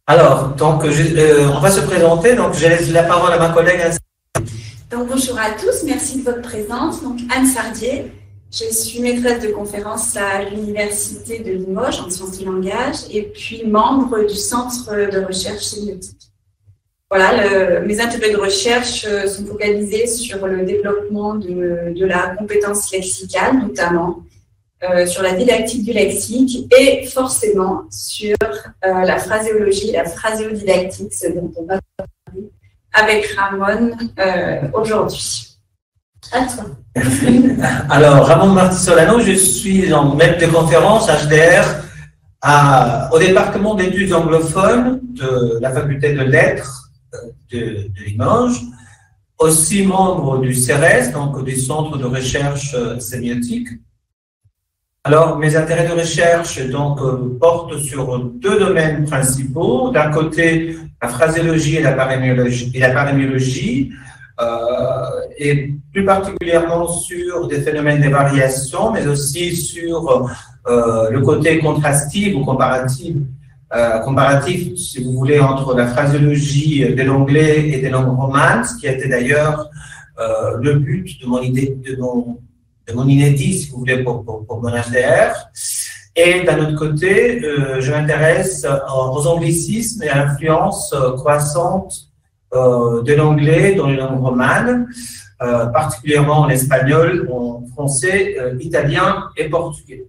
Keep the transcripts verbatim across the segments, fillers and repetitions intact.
Alors, donc, je, euh, on va se présenter. Donc, je laisse la parole à ma collègue. Donc, bonjour à tous. Merci de votre présence. Donc, Anne Sardier. Je suis maîtresse de conférences à l'Université de Limoges en sciences du langage et puis membre du Centre de recherche sémiotique. Voilà, le, mes intérêts de recherche sont focalisés sur le développement de, de la compétence lexicale, notamment euh, sur la didactique du lexique et forcément sur euh, la phraséologie, la phraséodidactique, ce dont on va parler avec Ramon euh, aujourd'hui. À toi. Alors, Ramon Martí-Solano, je suis en maître de conférence H D R à, au département d'études anglophones de la faculté de lettres de, de Limoges, aussi membre du C E R E S, donc du Centre de recherche sémiotique. Alors, mes intérêts de recherche donc, portent sur deux domaines principaux. D'un côté, la phraséologie et la parémiologie, et la parémiologie euh, et plus particulièrement sur des phénomènes de variation, mais aussi sur euh, le côté contrastif ou comparatif, euh, comparatif, si vous voulez, entre la phraséologie de l'anglais et des langues romanes, ce qui a été d'ailleurs euh, le but de mon idée, de mon, de mon inédit, si vous voulez, pour, pour, pour mon H D R. Et d'un autre côté, euh, je m'intéresse aux anglicismes et à l'influence euh, croissante euh, de l'anglais dans les langues romanes, euh, particulièrement en espagnol, en français, euh, italien et portugais.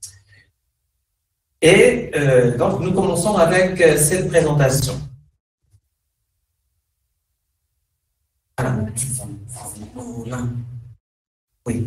Et euh, donc, nous commençons avec euh, cette présentation. Ah, oui.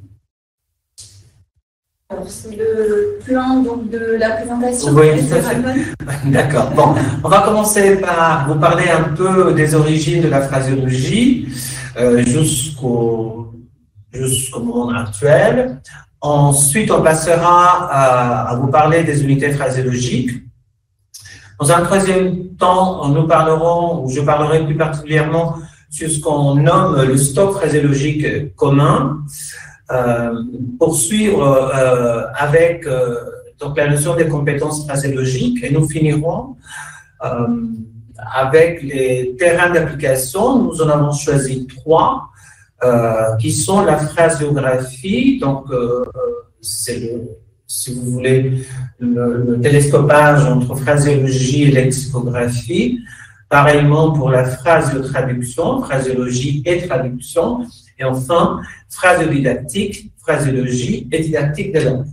Alors, c'est le plan donc, de la présentation. Oui, d'accord. Bon, on va commencer par vous parler un peu des origines de la phraséologie euh, jusqu'au jusqu'au monde actuel. Ensuite, on passera à, à vous parler des unités phraséologiques. Dans un troisième temps, nous parlerons, ou je parlerai plus particulièrement sur ce qu'on nomme le stock phraséologique commun. Euh, poursuivre euh, avec euh, donc la notion des compétences phraséologiques et nous finirons euh, avec les terrains d'application. Nous en avons choisi trois euh, qui sont la phraséographie, donc euh, c'est le, si vous voulez le, le télescopage entre phraséologie et lexicographie. Pareillement pour la phraséotraduction, phraséologie et traduction. Et enfin, phraséodidactique, phraséologie et didactique des langues.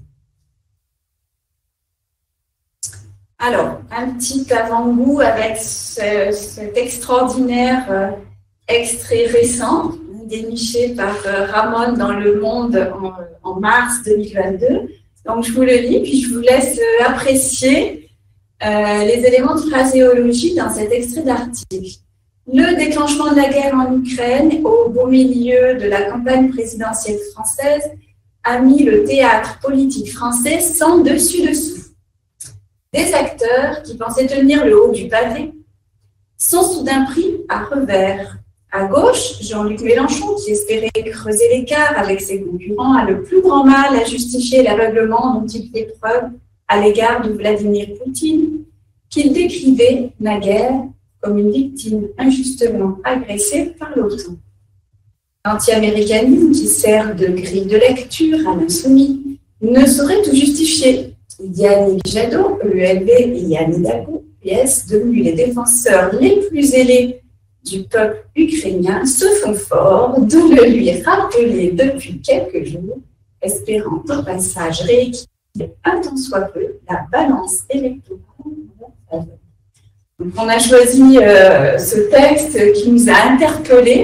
Alors, un petit avant-goût avec ce, cet extraordinaire euh, extrait récent déniché par euh, Ramon dans Le Monde en, en mars deux mille vingt-deux. Donc, je vous le lis, puis je vous laisse euh, apprécier Euh, les éléments de phraséologie dans cet extrait d'article. Le déclenchement de la guerre en Ukraine, au beau milieu de la campagne présidentielle française, a mis le théâtre politique français sans dessus-dessous. Des acteurs qui pensaient tenir le haut du pavé sont soudain pris à revers. À gauche, Jean-Luc Mélenchon, qui espérait creuser l'écart avec ses concurrents, a le plus grand mal à justifier l'aveuglement dont il fait preuve à l'égard de Vladimir Poutine, qu'il décrivait naguère comme une victime injustement agressée par l'OTAN. L'anti-américanisme, qui sert de grille de lecture à l'insoumis, ne saurait tout justifier. Yannick Jadot, E L B et Yann Hidalgo, P S, devenus les défenseurs les plus zélés du peuple ukrainien, se font fort de le lui rappeler depuis quelques jours, espérant au passage rééquilibrer un tant soit peu la balance électorale. Donc, on a choisi euh, ce texte qui nous a interpellés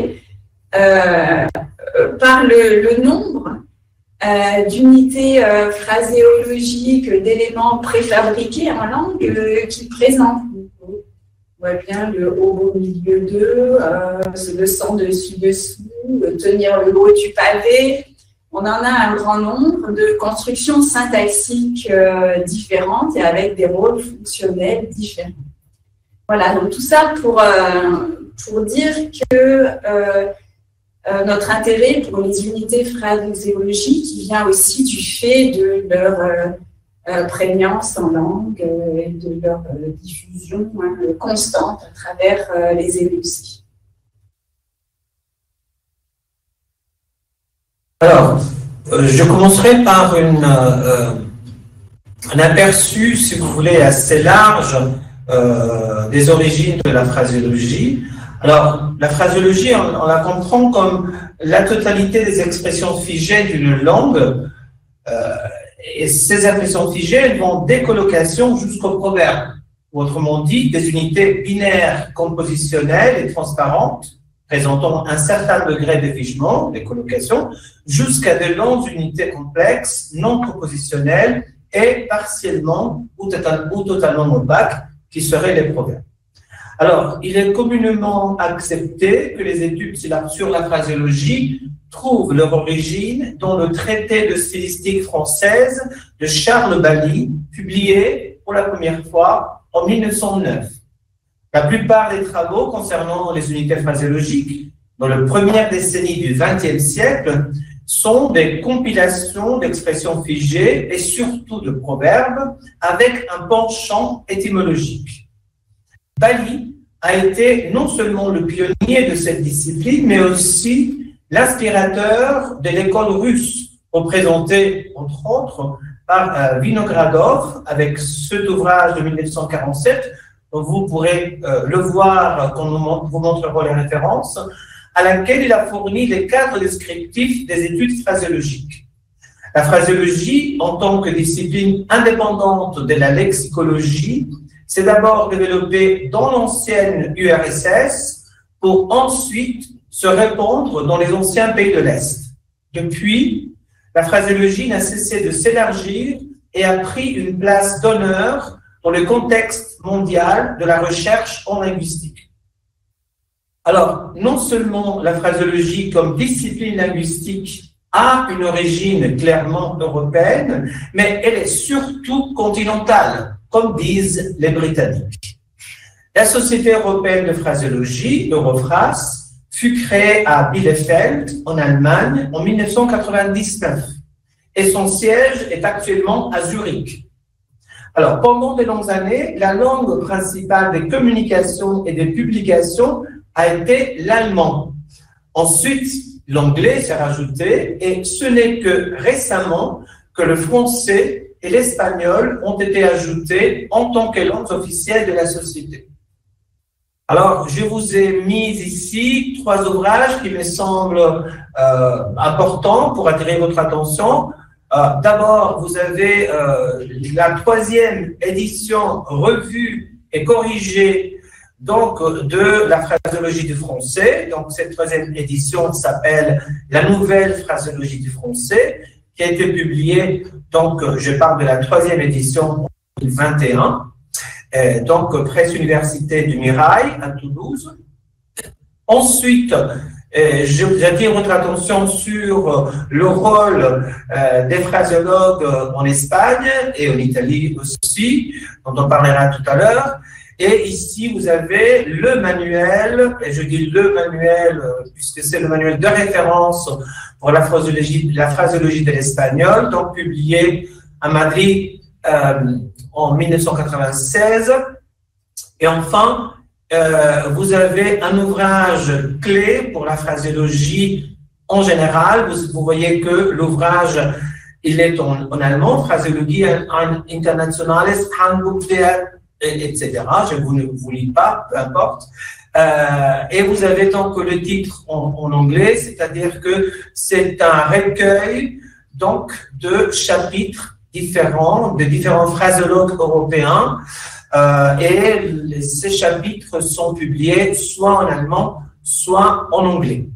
euh, par le, le nombre euh, d'unités euh, phraséologiques, d'éléments préfabriqués en langue euh, qu'il présente. On voit bien le haut au milieu d'eux, euh, le sans dessus-dessous, tenir le haut du pavé. On en a un grand nombre de constructions syntaxiques euh, différentes et avec des rôles fonctionnels différents. Voilà, donc tout ça pour, euh, pour dire que euh, euh, notre intérêt pour les unités phraséologiques qui vient aussi du fait de leur euh, euh, prégnance en langue euh, et de leur euh, diffusion hein, constante à travers euh, les énoncés. Alors, euh, je commencerai par une, euh, un aperçu, si vous voulez, assez large euh, des origines de la phraséologie. Alors, la phraséologie, on, on la comprend comme la totalité des expressions figées d'une langue. Euh, et ces expressions figées, elles vont des colocations jusqu'au proverbe. Ou autrement dit, des unités binaires compositionnelles et transparentes, présentant un certain degré de figement, des colocations, jusqu'à de longues unités complexes, non compositionnelles et partiellement ou, total, ou totalement opaques, qui seraient les proverbes. Alors, il est communément accepté que les études sur la phraséologie trouvent leur origine dans le traité de stylistique française de Charles Bailly, publié pour la première fois en mille neuf cent neuf. La plupart des travaux concernant les unités phraséologiques dans la première décennie du vingtième siècle sont des compilations d'expressions figées et surtout de proverbes avec un penchant étymologique. Bailly a été non seulement le pionnier de cette discipline, mais aussi l'inspirateur de l'école russe, représentée entre autres par euh, Vinogradov avec cet ouvrage de mille neuf cent quarante-sept, dont vous pourrez euh, le voir quand nous vous montrerons les références, à laquelle il a fourni les cadres descriptifs des études phraséologiques. La phraséologie, en tant que discipline indépendante de la lexicologie, s'est d'abord développée dans l'ancienne U R S S pour ensuite se répandre dans les anciens pays de l'Est. Depuis, la phraséologie n'a cessé de s'élargir et a pris une place d'honneur dans le contexte mondial de la recherche en linguistique. Alors, non seulement la phraséologie comme discipline linguistique a une origine clairement européenne, mais elle est surtout continentale, comme disent les Britanniques. La Société européenne de phraséologie, l'Europhras, fut créée à Bielefeld, en Allemagne, en mille neuf cent quatre-vingt-dix-neuf, et son siège est actuellement à Zurich. Alors, pendant de longues années, la langue principale des communications et des publications a été l'allemand. Ensuite, l'anglais s'est rajouté, et ce n'est que récemment que le français et l'espagnol ont été ajoutés en tant que langues officielles de la société. Alors, je vous ai mis ici trois ouvrages qui me semblent euh, importants pour attirer votre attention. Euh, D'abord, vous avez euh, la troisième édition revue et corrigée donc, de la phraséologie du français. Donc, cette troisième édition s'appelle La nouvelle phraséologie du français, qui a été publiée, donc je parle de la troisième édition en deux mille vingt et un, euh, donc Presse Université du Mirail à Toulouse. Ensuite, euh, j'attire votre attention sur le rôle euh, des phraséologues en Espagne et en Italie aussi, dont on parlera tout à l'heure. Et ici, vous avez le manuel, et je dis le manuel puisque c'est le manuel de référence pour la phraséologie, la phraséologie de l'espagnol, donc publié à Madrid euh, en mille neuf cent quatre-vingt-seize. Et enfin, euh, vous avez un ouvrage clé pour la phraséologie en général. Vous, vous voyez que l'ouvrage, il est en, en allemand, Phraseologie ein internationales Handbuch der et cetera. Je ne vous, vous lis pas, peu importe. Euh, et vous avez donc le titre en, en anglais, c'est-à-dire que c'est un recueil donc de chapitres différents, de différents phraséologues européens, euh, et les, ces chapitres sont publiés soit en allemand, soit en anglais.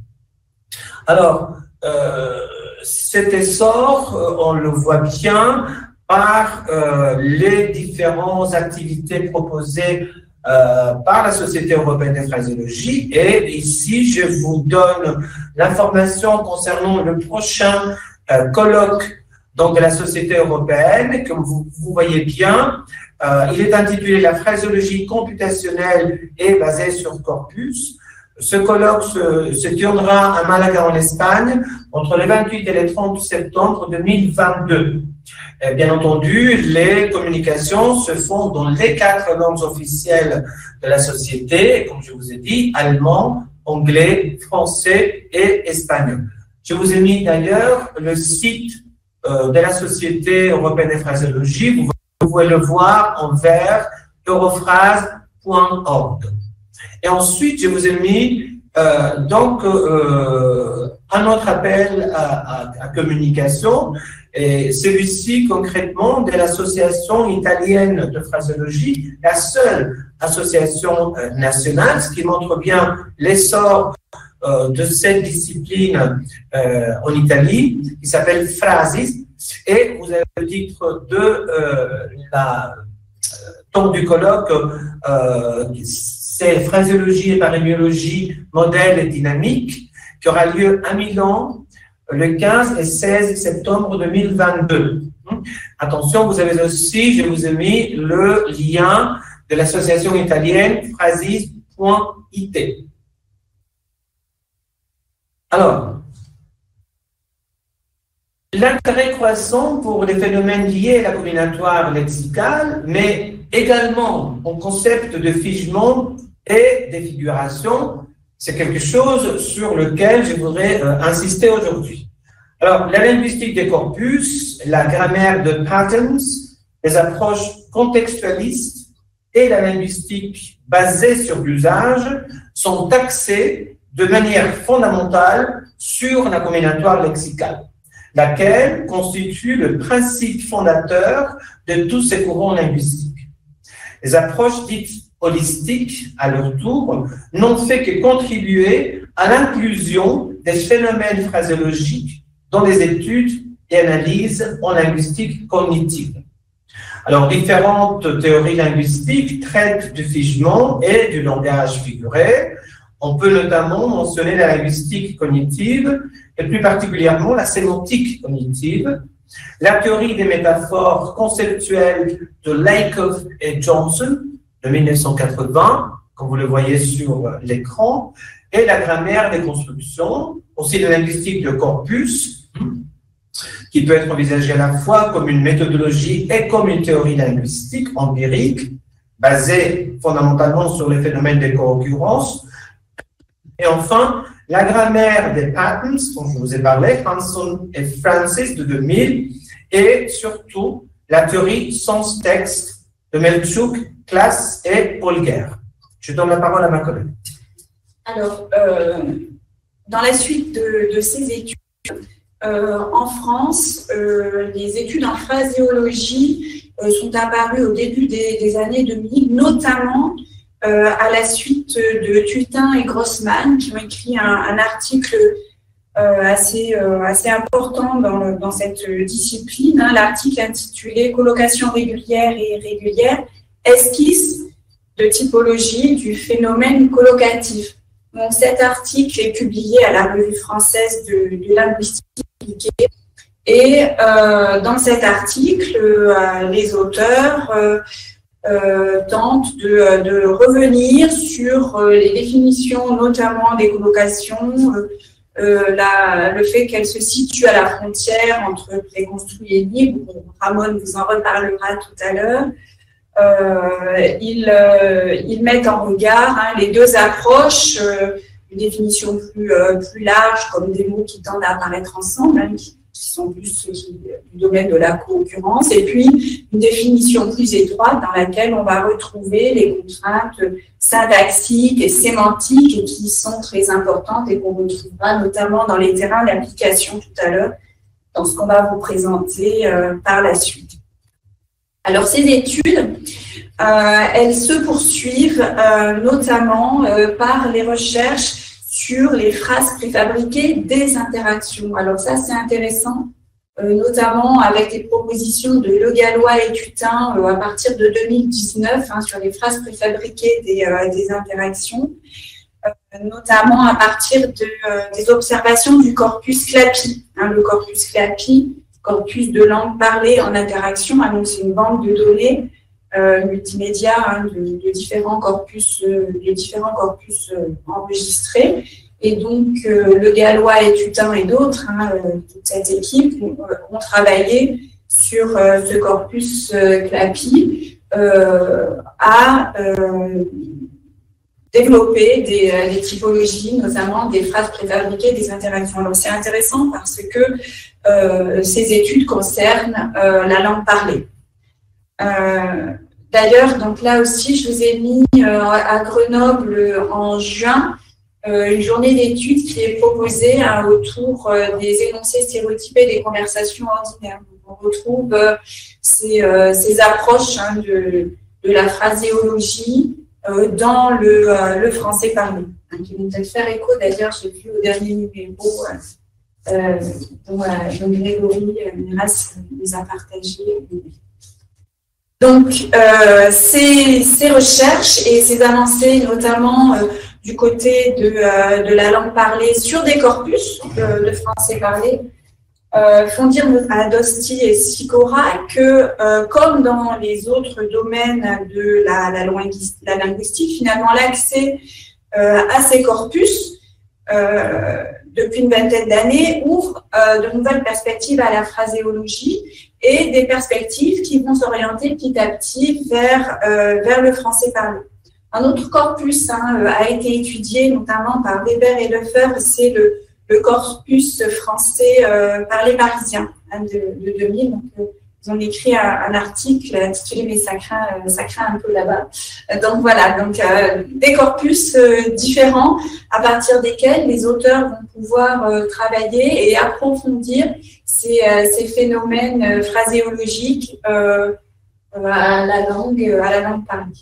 Alors, euh, cet essor, on le voit bien par euh, les différentes activités proposées euh, par la Société européenne de phraséologie. Et ici, je vous donne l'information concernant le prochain euh, colloque donc, de la Société européenne. Comme vous, vous voyez bien, euh, il est intitulé « La phraséologie computationnelle et basée sur corpus ». Ce colloque se, se tiendra à Malaga en Espagne entre le vingt-huit et le trente septembre deux mille vingt-deux. Et bien entendu, les communications se font dans les quatre langues officielles de la société, comme je vous ai dit, allemand, anglais, français et espagnol. Je vous ai mis d'ailleurs le site euh, de la Société européenne de phraséologie. Vous, vous pouvez le voir en vert, europhrase point org. Et ensuite, je vous ai mis euh, donc euh, un autre appel à, à, à communication, et celui-ci concrètement de l'association italienne de phraséologie, la seule association euh, nationale, ce qui montre bien l'essor euh, de cette discipline euh, en Italie, qui s'appelle Phrasis, et vous avez le titre de euh, la euh, ton du colloque, euh, c'est phraséologie et parémiologie, modèle et dynamique, qui aura lieu à Milan le quinze et seize septembre deux mille vingt-deux. Attention, vous avez aussi, je vous ai mis le lien de l'association italienne phrasis point I T. Alors, l'intérêt croissant pour les phénomènes liés à la combinatoire lexicale, mais également au concept de figement et de figuration, c'est quelque chose sur lequel je voudrais euh, insister aujourd'hui. Alors, la linguistique des corpus, la grammaire de patterns, les approches contextualistes et la linguistique basée sur l'usage sont axées de manière fondamentale sur la combinatoire lexicale, laquelle constitue le principe fondateur de tous ces courants linguistiques. Les approches dites holistiques, à leur tour, n'ont fait que contribuer à l'inclusion des phénomènes phraséologiques dans les études et analyses en linguistique cognitive. Alors, différentes théories linguistiques traitent du figement et du langage figuré. On peut notamment mentionner la linguistique cognitive et plus particulièrement la sémantique cognitive, la théorie des métaphores conceptuelles de Lakoff et Johnson de mille neuf cent quatre-vingts, comme vous le voyez sur l'écran, et la grammaire des constructions, aussi la linguistique de corpus, qui peut être envisagée à la fois comme une méthodologie et comme une théorie linguistique empirique, basée fondamentalement sur les phénomènes de co-occurrence. Et enfin, la grammaire des patterns, dont je vous ai parlé, Hanson et Francis de deux mille, et surtout la théorie sens-texte de Melchuk, Classe et Polger. Je donne la parole à ma collègue. Alors, euh, dans la suite de, de ces études, euh, en France, euh, les études en phraséologie euh, sont apparues au début des, des années deux mille, notamment euh, à la suite de Tutin et Grossman, qui ont écrit un, un article euh, assez, euh, assez important dans, dans cette discipline, hein, l'article intitulé « Colocation régulière et irrégulière, esquisse de typologie du phénomène collocatif ». Donc, cet article est publié à la Revue française de, de linguistique appliquée. Et euh, dans cet article, euh, les auteurs euh, euh, tentent de, de revenir sur euh, les définitions, notamment des collocations, euh, euh, la, le fait qu'elles se situent à la frontière entre préconstruit et libre. Ramon vous en reparlera tout à l'heure. Euh, ils, euh, ils mettent en regard hein, les deux approches, euh, une définition plus, euh, plus large, comme des mots qui tendent à apparaître ensemble, hein, qui, qui sont plus qui, du domaine de la co-occurrence, et puis une définition plus étroite dans laquelle on va retrouver les contraintes syntaxiques et sémantiques et qui sont très importantes et qu'on retrouvera notamment dans les terrains d'application tout à l'heure, dans ce qu'on va vous présenter euh, par la suite. Alors, ces études, euh, elles se poursuivent euh, notamment euh, par les recherches sur les phrases préfabriquées des interactions. Alors ça, c'est intéressant, euh, notamment avec les propositions de Le Gallois et Tutin euh, à partir de deux mille dix-neuf hein, sur les phrases préfabriquées des, euh, des interactions, euh, notamment à partir de, euh, des observations du corpus CLAPI. Hein, le corpus CLAPI, corpus de langue parlée en interaction, donc c'est une banque de données euh, multimédia hein, de, de différents corpus, euh, de différents corpus euh, enregistrés. Et donc, euh, Le Gallois et Tutin et d'autres, hein, euh, toute cette équipe, ont, ont travaillé sur euh, ce corpus euh, CLAPI euh, à euh, développer des, euh, des typologies, notamment des phrases préfabriquées, des interactions. Alors, c'est intéressant parce que euh, ces études concernent euh, la langue parlée. Euh, D'ailleurs, donc là aussi, je vous ai mis euh, à Grenoble en juin euh, une journée d'études qui est proposée hein, autour euh, des énoncés stéréotypés des conversations ordinaires. Donc, on retrouve euh, ces, euh, ces approches hein, de, de la phraséologie euh, dans le, euh, le français parlé, hein, qui vont peut-être faire écho. D'ailleurs, j'ai vu au dernier numéro euh, dont, euh, dont Grégory Miras les a partagés. Donc, euh, ces, ces recherches et ces avancées, notamment euh, du côté de, euh, de la langue parlée sur des corpus de, de français parlé, euh, font dire à Dosti et Sikora que, euh, comme dans les autres domaines de la, la, la linguistique, finalement, l'accès euh, à ces corpus, euh, depuis une vingtaine d'années, ouvre euh, de nouvelles perspectives à la phraséologie et des perspectives qui vont s'orienter petit à petit vers, euh, vers le français parlé. Un autre corpus hein, a été étudié notamment par Weber et Lefebvre, c'est le, le corpus français euh, parlé parisien hein, de, de deux mille. Donc, euh, ils ont écrit un, un article intitulé « Mais ça craint, euh, ça craint un peu là-bas ». Donc voilà, donc, euh, des corpus euh, différents à partir desquels les auteurs vont pouvoir euh, travailler et approfondir ces, euh, ces phénomènes euh, phraséologiques euh, à la langue, à la langue parlée.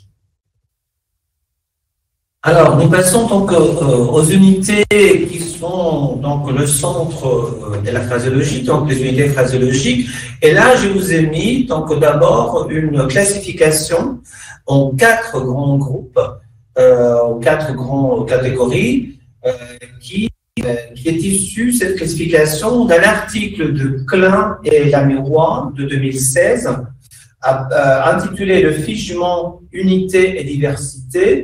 Alors, nous passons donc euh, aux unités qui sont donc le centre euh, de la phraséologie, donc les unités phraséologiques. Et là, je vous ai mis donc d'abord une classification en quatre grands groupes, euh, en quatre grandes catégories, euh, qui, euh, qui est issue, cette classification, d'un article de Klein et Laméroy de deux mille seize, euh, intitulé « Le figement, unité et diversité »,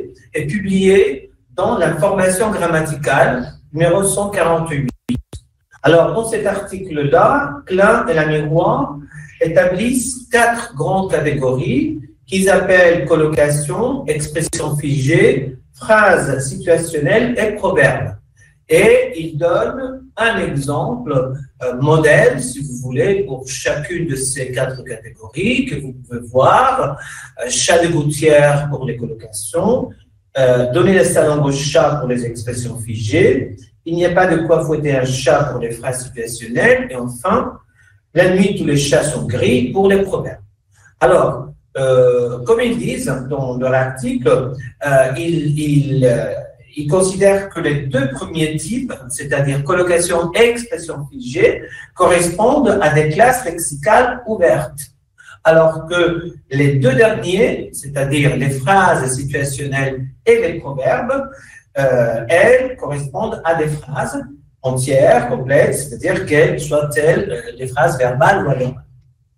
est publié dans l'information grammaticale numéro cent quarante-huit. Alors, dans cet article-là, Klein et Laméroy établissent quatre grandes catégories qu'ils appellent colocation, expression figée, phrase situationnelle et proverbe. Et ils donnent un exemple euh, modèle, si vous voulez, pour chacune de ces quatre catégories que vous pouvez voir. Euh, chat de gouttière pour les colocations, Euh, donner sa langue au chat pour les expressions figées, il n'y a pas de quoi fouetter un chat pour les phrases situationnelles, et enfin, la nuit tous les chats sont gris pour les proverbes. Alors, euh, comme ils disent dans leur article, euh, ils, ils, euh, ils considèrent que les deux premiers types, c'est-à-dire colocation et expression figée, correspondent à des classes lexicales ouvertes. Alors que les deux derniers, c'est-à-dire les phrases situationnelles et les proverbes, euh, elles correspondent à des phrases entières, complètes, c'est-à-dire qu'elles soient-elles euh, des phrases verbales ou anormales.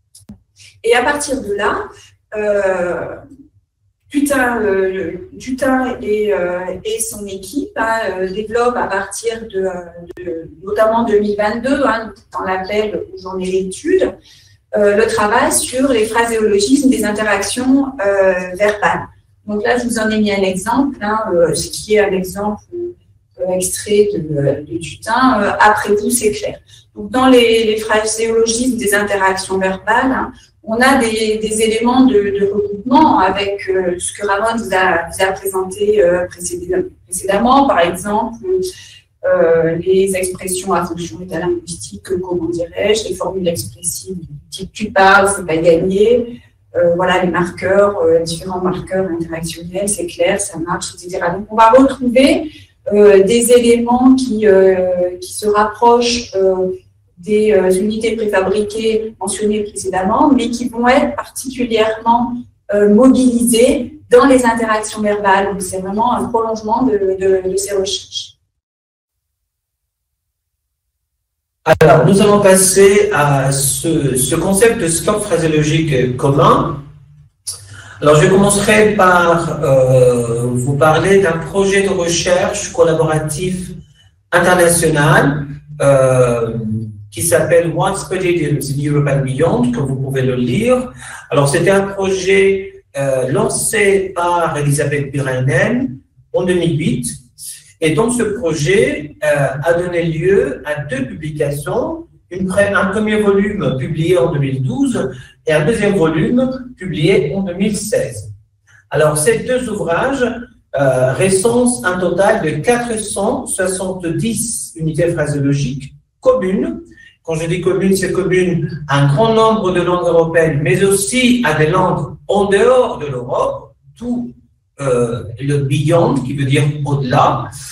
Et à partir de là, euh, Tutin, euh, Tutin et, euh, et son équipe hein, euh, développent à partir de, de notamment deux mille vingt-deux, hein, dans l'appel où j'en ai l'étude, Euh, le travail sur les phraséologismes des interactions euh, verbales. Donc là, je vous en ai mis un exemple, hein, euh, ce qui est un exemple euh, extrait de, de Tutin. Euh, après vous, c'est clair. Donc dans les, les phraséologismes des interactions verbales, hein, on a des, des éléments de, de regroupement avec euh, ce que Ramon vous a, vous a présenté euh, précédemment, précédemment, par exemple, Euh, les expressions à fonction métalinguistique, comment dirais-je, les formules expressives du type tu parles, c'est pas gagné, euh, voilà les marqueurs, euh, différents marqueurs interactionnels, c'est clair, ça marche, et cetera. Donc on va retrouver euh, des éléments qui, euh, qui se rapprochent euh, des euh, unités préfabriquées mentionnées précédemment, mais qui vont être particulièrement euh, mobilisés dans les interactions verbales. Donc c'est vraiment un prolongement de, de, de ces recherches. Alors, nous allons passer à ce, ce concept de scope phraséologique commun. Alors, je commencerai par euh, vous parler d'un projet de recherche collaboratif international euh, qui s'appelle Widespread Idioms in Europe and Beyond, que vous pouvez le lire. Alors, c'était un projet euh, lancé par Elisabeth Birainen en deux mille huit. Et donc, ce projet euh, a donné lieu à deux publications, une, un premier volume publié en deux mille douze et un deuxième volume publié en deux mille seize. Alors, ces deux ouvrages euh, recensent un total de quatre cent soixante-dix unités phraséologiques communes. Quand je dis communes, c'est commune à un grand nombre de langues européennes, mais aussi à des langues en dehors de l'Europe, tout Euh, le beyond, qui veut dire au-delà.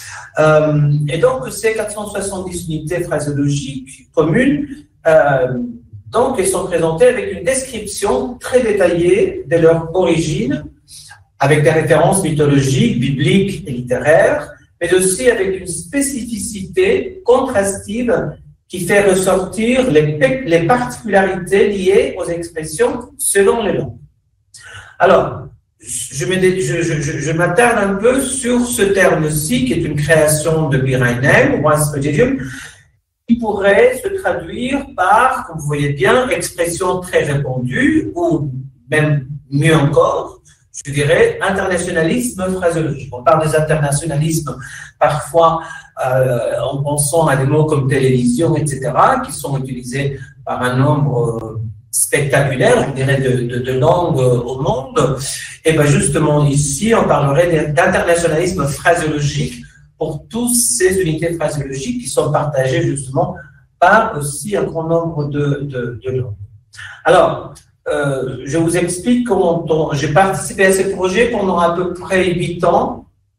Euh, et donc, ces quatre cent soixante-dix unités phraséologiques communes, euh, donc, elles sont présentées avec une description très détaillée de leur origine, avec des références mythologiques, bibliques et littéraires, mais aussi avec une spécificité contrastive qui fait ressortir les, les particularités liées aux expressions selon les langues. Alors, Je, je, je, je m'attarde un peu sur ce terme-ci, qui est une création de Birainen, Widespread Idioms, qui pourrait se traduire par, comme vous voyez bien, expression très répandue, ou même mieux encore, je dirais, internationalisme phraséologique. On parle des internationalismes parfois euh, en pensant à des mots comme télévision, et cetera, qui sont utilisés par un nombre euh, spectaculaire, on dirait, de, de, de langues au monde. Et bien justement ici, on parlerait d'internationalisme phraséologique pour toutes ces unités phraséologiques qui sont partagées justement par aussi un grand nombre de, de, de langues. Alors, euh, je vous explique comment j'ai participé à ces projets pendant à peu près huit ans.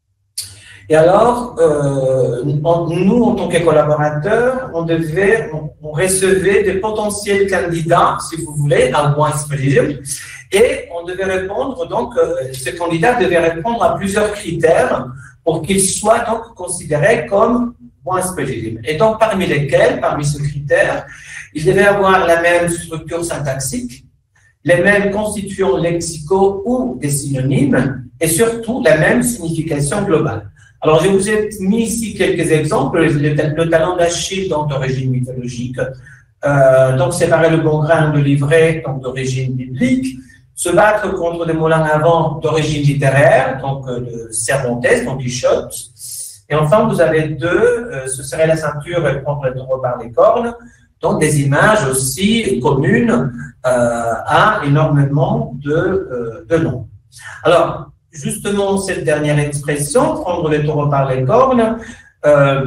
Et alors, euh, nous, en tant que collaborateurs, on devait, on, on recevait des potentiels candidats, si vous voulez, à Widespread Idioms, et on devait répondre, donc, euh, ce candidat devait répondre à plusieurs critères pour qu'il soit donc considéré comme Widespread Idioms. Et donc, parmi lesquels, parmi ces critères, il devait avoir la même structure syntaxique, les mêmes constituants lexicaux ou des synonymes, et surtout la même signification globale. Alors, je vous ai mis ici quelques exemples. Le, le talent d'Achille, donc d'origine mythologique, euh, donc séparer le bon grain de l'ivraie, donc d'origine biblique, se battre contre des moulins à vent d'origine littéraire, donc euh, de Cervantes, donc Quichotte. Et enfin, vous avez deux, euh, ce serait la ceinture et prendre le taureau par les cornes, donc des images aussi communes euh, à énormément de, euh, de noms. Alors, justement, cette dernière expression, prendre le taureau par les cornes, euh,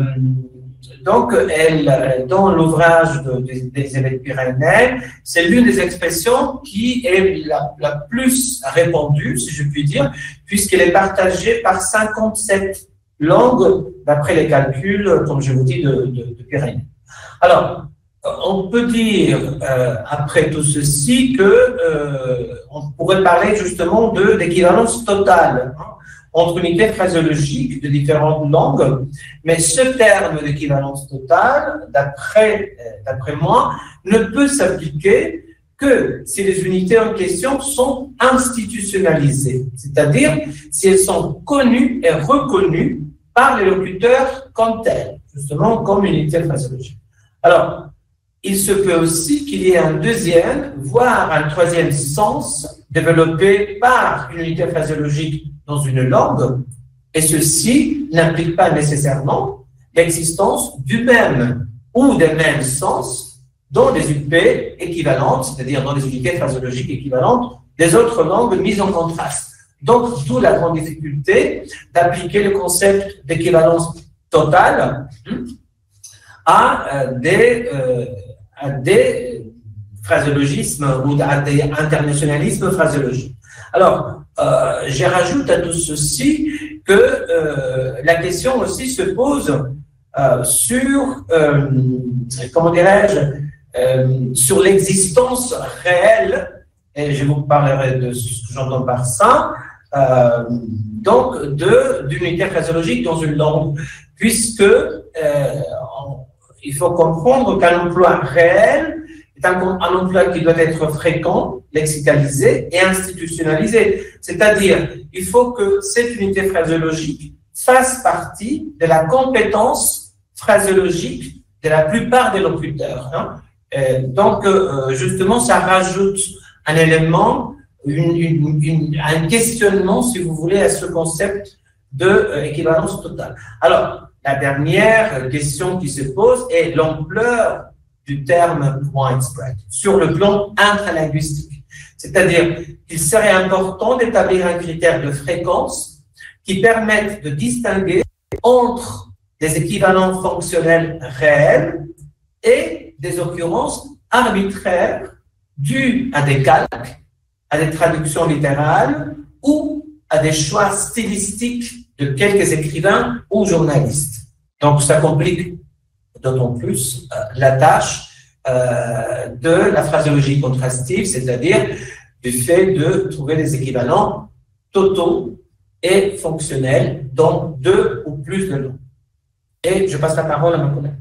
donc, elle, dans l'ouvrage d'Elisabeth Birainen, c'est l'une des expressions qui est la, la plus répandue, si je puis dire, puisqu'elle est partagée par cinquante-sept langues, d'après les calculs, comme je vous dis, de, de, de Birainen. Alors, on peut dire, euh, après tout ceci, que euh, on pourrait parler justement de l'équivalence totale hein, entre unités phraséologiques de différentes langues, mais ce terme d'équivalence totale, d'après euh, d'après moi, ne peut s'appliquer que si les unités en question sont institutionnalisées, c'est-à-dire si elles sont connues et reconnues par les locuteurs comme telles, justement comme unités phraséologiques. Alors, il se peut aussi qu'il y ait un deuxième, voire un troisième sens développé par une unité phraséologique dans une langue, et ceci n'implique pas nécessairement l'existence du même ou des mêmes sens dans des U P équivalentes, c'est-à-dire dans des unités phraséologiques équivalentes des autres langues mises en contraste. Donc, d'où la grande difficulté d'appliquer le concept d'équivalence totale à des, euh, à des phraséologismes ou à des internationalismes phraséologiques. Alors, euh, je rajoute à tout ceci que euh, la question aussi se pose euh, sur, euh, comment dirais-je, euh, sur l'existence réelle, et je vous parlerai de ce que j'entends par ça, euh, donc d'une unité phraséologique dans une langue, puisque euh, on, il faut comprendre qu'un emploi réel est un, un emploi qui doit être fréquent, lexicalisé et institutionnalisé. C'est-à-dire, il faut que cette unité phraséologique fasse partie de la compétence phraséologique de la plupart des locuteurs. Hein. Euh, donc, euh, justement, ça rajoute un élément, une, une, une, un questionnement, si vous voulez, à ce concept d'équivalence euh, totale. Alors, la dernière question qui se pose est l'ampleur du terme widespread sur le plan intralinguistique. C'est-à-dire qu'il serait important d'établir un critère de fréquence qui permette de distinguer entre des équivalents fonctionnels réels et des occurrences arbitraires dues à des calques, à des traductions littérales ou à des choix stylistiques de quelques écrivains ou journalistes. Donc, ça complique d'autant plus euh, la tâche euh, de la phraséologie contrastive, c'est-à-dire du fait de trouver des équivalents totaux et fonctionnels dans deux ou plus de langues. Et je passe la parole à ma collègue.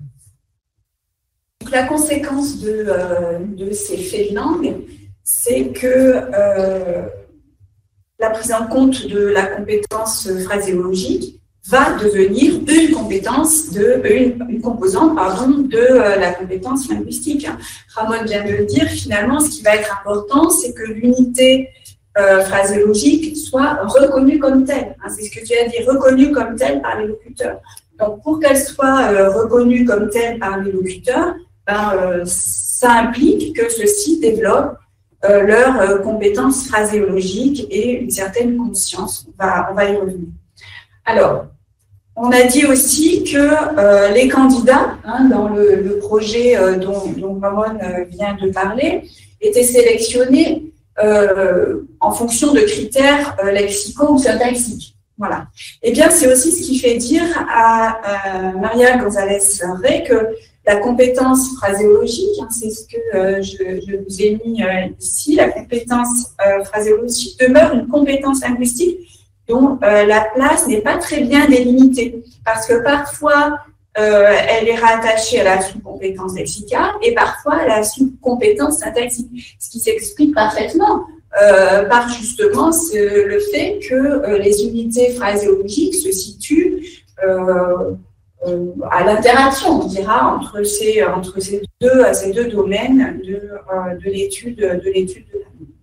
La conséquence de, euh, de ces faits de langue, c'est que euh, la prise en compte de la compétence phraséologique va devenir une compétence, de, une, une composante pardon, de euh, la compétence linguistique. Ramon vient de le dire, finalement, ce qui va être important, c'est que l'unité euh, phraséologique soit reconnue comme telle. Hein, c'est ce que tu as dit, reconnue comme telle par les locuteurs. Donc, pour qu'elle soit euh, reconnue comme telle par les locuteurs, ben, euh, ça implique que ceux-ci développent euh, leurs euh, compétences phraséologiques et une certaine conscience. On va, on va y revenir. Alors, on a dit aussi que euh, les candidats, hein, dans le, le projet euh, dont, dont Ramon euh, vient de parler, étaient sélectionnés euh, en fonction de critères euh, lexicaux ou syntaxiques. Voilà. Eh bien, c'est aussi ce qui fait dire à, à Maria González-Rey que la compétence phraséologique, hein, c'est ce que euh, je, je vous ai mis euh, ici, la compétence euh, phraséologique demeure une compétence linguistique dont euh, la place n'est pas très bien délimitée, parce que parfois euh, elle est rattachée à la sous-compétence lexicale et parfois à la sous-compétence syntaxique, ce qui s'explique parfaitement euh, par justement ce, le fait que euh, les unités phraséologiques se situent euh, euh, à l'interaction, on dira, entre ces, entre ces, deux, ces deux domaines de, euh, de l'étude de l'étude de la langue.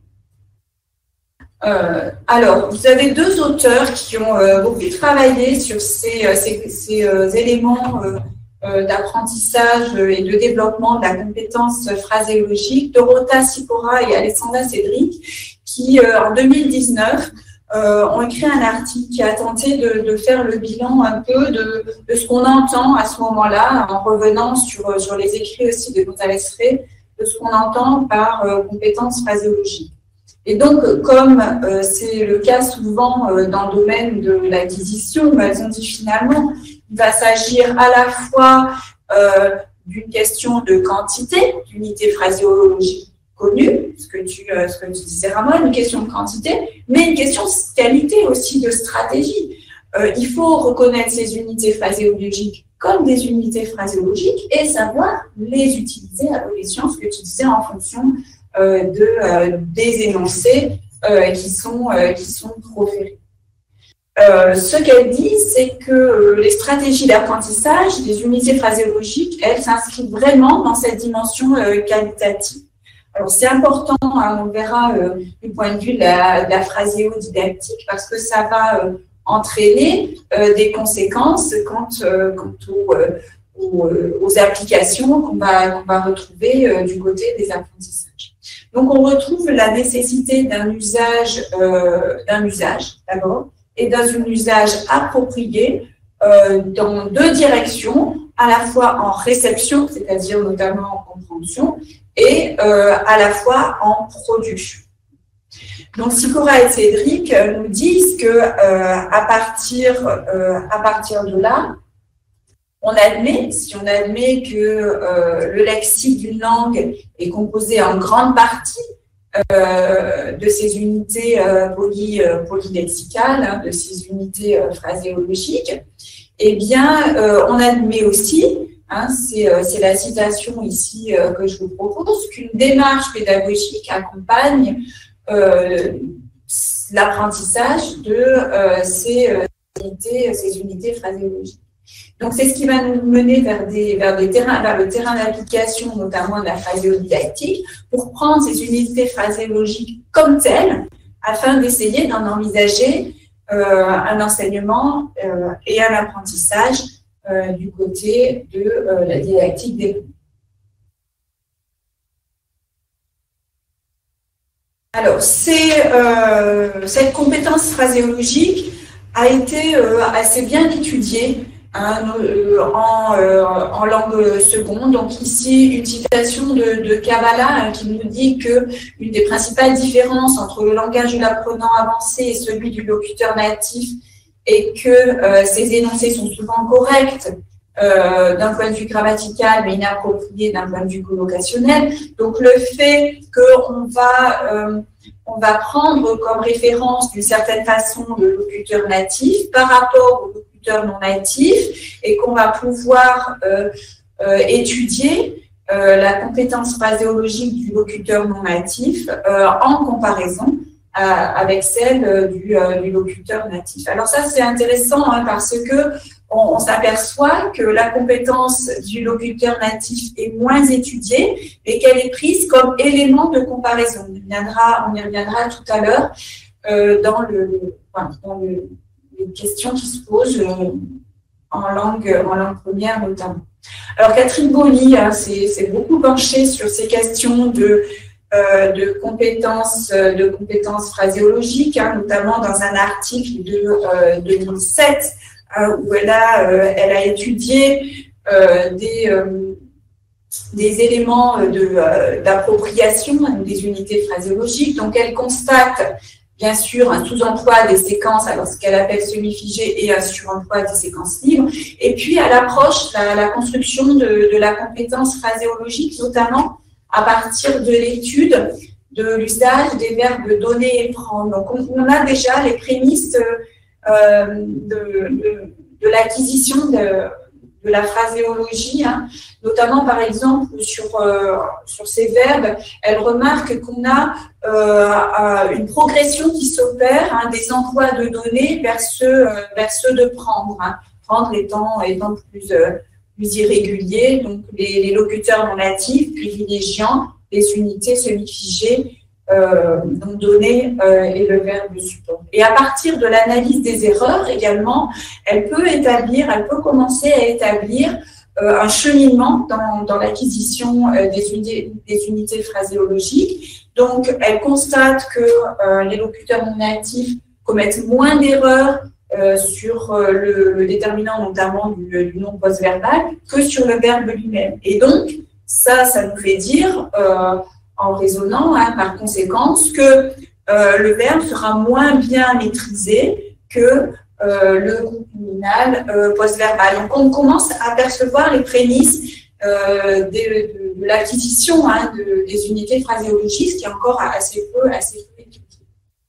Euh, alors, vous avez deux auteurs qui ont euh, beaucoup travaillé sur ces, ces, ces euh, éléments euh, euh, d'apprentissage et de développement de la compétence phraséologique, Dorota Sipora et Alessandra Cédric, qui, euh, en deux mille dix-neuf, euh, ont écrit un article qui a tenté de, de faire le bilan un peu de, de ce qu'on entend à ce moment-là, en revenant sur, sur les écrits aussi de González-Rey, de ce qu'on entend par euh, compétence phraséologique. Et donc, comme euh, c'est le cas souvent euh, dans le domaine de l'acquisition, elles ont dit finalement, il va s'agir à la fois euh, d'une question de quantité, d'unité phraséologique connue, ce que tu, euh, ce que tu disais Ramon, une question de quantité, mais une question de qualité aussi, de stratégie. Euh, il faut reconnaître ces unités phraséologiques comme des unités phraséologiques et savoir les utiliser à bon escient, ce que tu disais, en fonction Euh, de, euh, des énoncés euh, qui sont, euh, qui sont proférés. Euh, ce qu'elle dit, c'est que euh, les stratégies d'apprentissage des unités phraséologiques, elles s'inscrivent vraiment dans cette dimension euh, qualitative. Alors, c'est important, hein, on verra euh, du point de vue de la, de la phraséodidactique, parce que ça va euh, entraîner euh, des conséquences quant, euh, quant au, euh, aux, aux applications qu'on va, qu'on va retrouver euh, du côté des apprentissages. Donc, on retrouve la nécessité d'un usage, euh, d'un usage d'abord, et d'un usage approprié euh, dans deux directions, à la fois en réception, c'est-à-dire notamment en compréhension, et euh, à la fois en production. Donc, Sipora et Cédric nous disent que euh, à partir, euh, à partir de là, on admet, si on admet que euh, le lexique d'une langue est composé en grande partie euh, de ces unités euh, poly, euh, polylexicales, hein, de ces unités euh, phraséologiques, eh bien, euh, on admet aussi hein, c'est euh, c'est la citation ici euh, que je vous propose, qu'une démarche pédagogique accompagne euh, l'apprentissage de euh, ces, euh, unités, ces unités phraséologiques. Donc, c'est ce qui va nous mener vers, des, vers, des terrains, vers le terrain d'application, notamment de la phraséodidactique, pour prendre ces unités phraséologiques comme telles, afin d'essayer d'en envisager euh, un enseignement euh, et un apprentissage euh, du côté de euh, la didactique des langues. Alors, euh, cette compétence phraséologique a été euh, assez bien étudiée hein, euh, en, euh, en langue seconde. Donc ici, une citation de, de Kavala hein, qui nous dit que une des principales différences entre le langage de l'apprenant avancé et celui du locuteur natif est que euh, ces énoncés sont souvent corrects euh, d'un point de vue grammatical, mais inappropriés d'un point de vue collocationnel. Donc le fait qu'on va euh, on va prendre comme référence d'une certaine façon le locuteur natif par rapport au locuteur non natif et qu'on va pouvoir euh, euh, étudier euh, la compétence phraséologique du locuteur non natif euh, en comparaison euh, avec celle euh, du, euh, du locuteur natif. Alors ça, c'est intéressant hein, parce que on, on s'aperçoit que la compétence du locuteur natif est moins étudiée et qu'elle est prise comme élément de comparaison. On y reviendra, on y reviendra tout à l'heure euh, dans, le, enfin, dans le, les questions qui se posent euh, en, langue, en langue première notamment. Alors Catherine Boli hein, s'est beaucoup penchée sur ces questions de, euh, de, compétences, de compétences phraséologiques, hein, notamment dans un article de euh, deux mille sept où elle a, euh, elle a étudié euh, des, euh, des éléments d'appropriation de, euh, des unités phraséologiques. Donc, elle constate, bien sûr, un sous-emploi des séquences, alors ce qu'elle appelle semi-figées, et un sur-emploi des séquences libres. Et puis, elle approche la, la construction de, de la compétence phraséologique, notamment à partir de l'étude de l'usage des verbes donner et prendre. Donc, on, on a déjà les prémices Euh, de, de, de l'acquisition de, de la phraséologie, hein. Notamment par exemple sur, euh, sur ces verbes, elle remarque qu'on a euh, une progression qui s'opère hein, des emplois de donner vers ceux, vers ceux de prendre, hein. Prendre étant, étant plus, euh, plus irrégulier, donc les, les locuteurs non natifs privilégiant les unités semi-figées Euh, donc donner euh, et le verbe support. Et à partir de l'analyse des erreurs également, elle peut établir, elle peut commencer à établir euh, un cheminement dans, dans l'acquisition euh, des, unités, des unités phraséologiques. Donc, elle constate que euh, les locuteurs non natifs commettent moins d'erreurs euh, sur euh, le, le déterminant notamment du, du nom post-verbal que sur le verbe lui-même. Et donc, ça, ça nous fait dire euh, en raisonnant, hein, par conséquence, que euh, le verbe sera moins bien maîtrisé que euh, le groupe nominal euh, post-verbal. Donc, on commence à percevoir les prémices euh, de, de, de l'acquisition hein, de, des unités phraséologiques, ce qui est encore assez peu, assez peu étudié.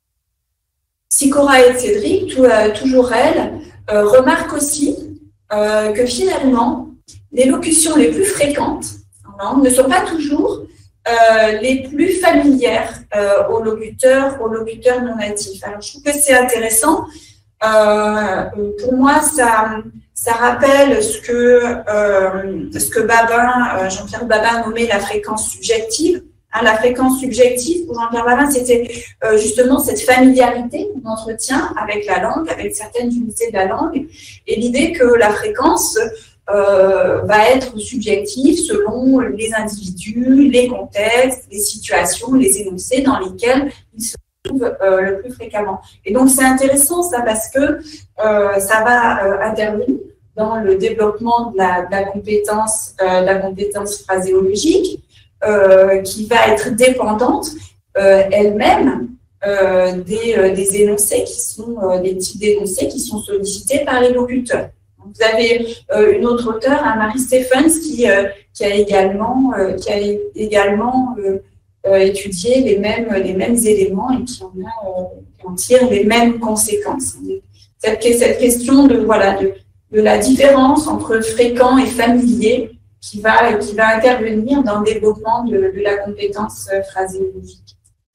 Sikora et Cédric, tout, euh, toujours elle, euh, remarque aussi euh, que finalement, les locutions les plus fréquentes en langue ne sont pas toujours Euh, les plus familières euh, aux locuteurs, aux locuteurs non natifs. Alors, je trouve que c'est intéressant. Euh, pour moi, ça, ça rappelle ce que, euh, ce que Babin, euh, Jean-Pierre Babin a nommé la fréquence subjective. Hein, la fréquence subjective, pour Jean-Pierre Babin, c'était euh, justement cette familiarité qu'on entretient avec la langue, avec certaines unités de la langue, et l'idée que la fréquence Euh, va être subjectif selon les individus, les contextes, les situations, les énoncés dans lesquels ils se trouvent euh, le plus fréquemment. Et donc, c'est intéressant ça parce que euh, ça va euh, intervenir dans le développement de la, de la compétence, euh, de la compétence phraséologique euh, qui va être dépendante euh, elle-même euh, des, euh, des énoncés qui sont euh, des types d'énoncés qui sont sollicités par les locuteurs. Vous avez euh, une autre auteure, hein, Marie Stephens, qui, euh, qui a également, euh, qui a également euh, euh, étudié les mêmes, les mêmes éléments et qui en, a, euh, qui en tire les mêmes conséquences. Cette, cette question de, voilà, de, de la différence entre fréquent et familier qui va, qui va intervenir dans le développement de, de la compétence phraséologique.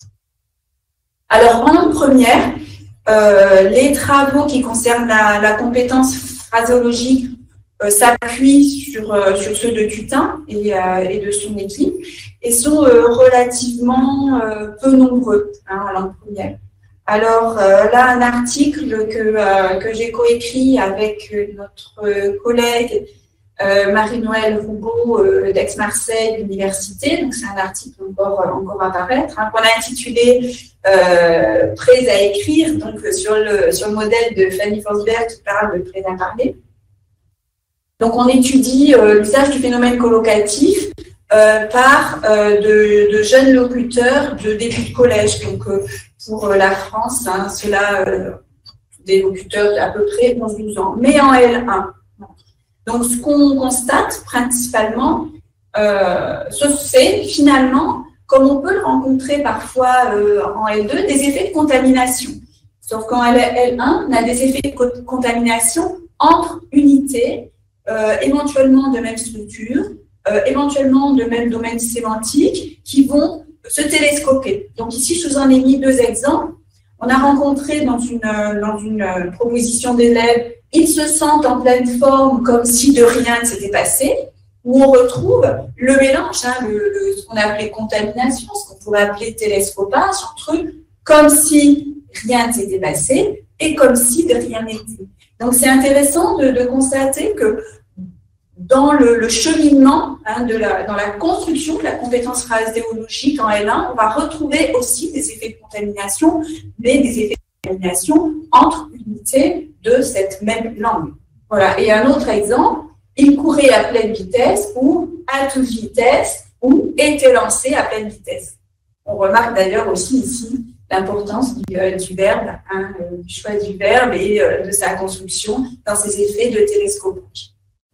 Alors, en première, euh, les travaux qui concernent la, la compétence phraséologique euh, s'appuient sur, euh, sur ceux de Cutin et, euh, et de son équipe et sont euh, relativement euh, peu nombreux hein, en langue première. Alors euh, là, un article que, euh, que j'ai coécrit avec notre collègue euh, Marie-Noëlle Roubaud euh, d'Aix-Marseille Université, donc c'est un article encore, encore à paraître, hein, qu'on a intitulé euh, « Prêts à écrire », donc sur le, sur le modèle de Fanny Forsberg qui parle de « Prêts à parler ». Donc on étudie euh, l'usage du phénomène collocatif euh, par euh, de, de jeunes locuteurs de début de collège, donc euh, pour la France, hein, cela, euh, des locuteurs d'à peu près onze douze ans, mais en L un. Donc, ce qu'on constate principalement, euh, c'est finalement, comme on peut le rencontrer parfois euh, en L deux, des effets de contamination. Sauf qu'en L un, on a des effets de contamination entre unités, euh, éventuellement de même structure, euh, éventuellement de même domaine sémantique, qui vont se télescoper. Donc ici, je vous en ai mis deux exemples. On a rencontré dans une, dans une proposition d'élèves, ils se sentent en pleine forme comme si de rien ne s'était passé, où on retrouve le mélange, hein, le, le, ce qu'on a appelé contamination, ce qu'on pourrait appeler télescopage, entre comme si rien ne s'était passé et comme si de rien n'était. Donc c'est intéressant de, de constater que dans le, le cheminement, hein, de la, dans la construction de la compétence phraséologique en L un, on va retrouver aussi des effets de contamination, mais des effets de contamination entre unités de cette même langue. Voilà. Et un autre exemple, il courait à pleine vitesse ou à toute vitesse ou était lancé à pleine vitesse. On remarque d'ailleurs aussi ici l'importance du, euh, du verbe, hein, du choix du verbe et euh, de sa construction dans ces effets de télescopage.